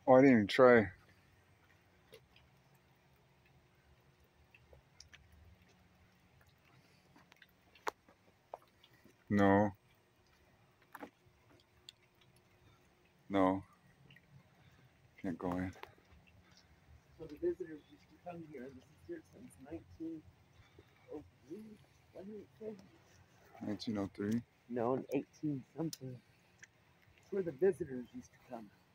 Oh, I didn't even try. No, no, can't go in. So the visitors used to come here. This is here since 1903. What did it say? 1903. No, 18 something. It's where the visitors used to come.